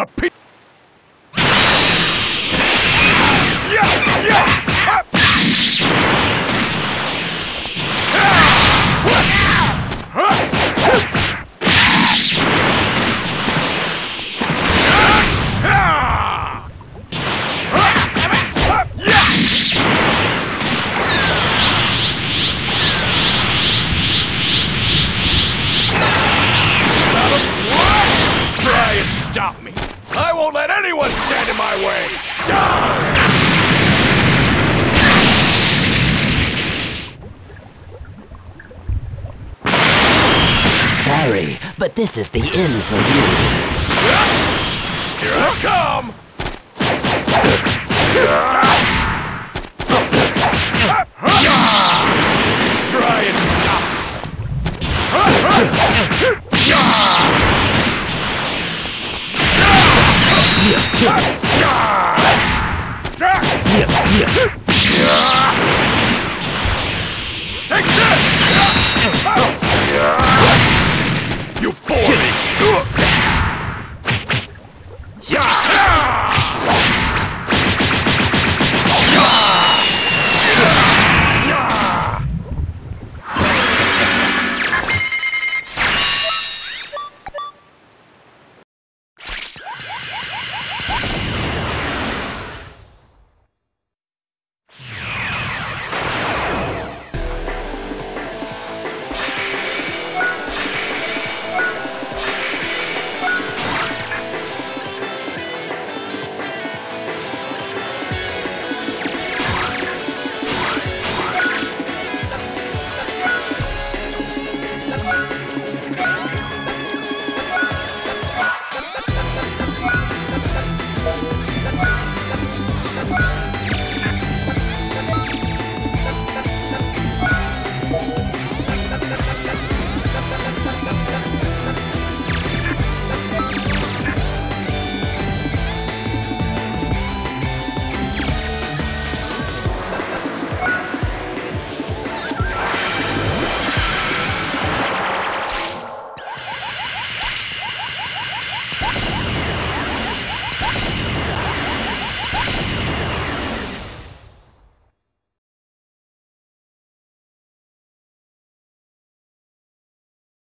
A piece. Yeah, yeah. Try and stop me. I won't let anyone stand in my way. Die! Sorry, but this is the end for you. Here I come! Try and stop me. Take this! You bore me!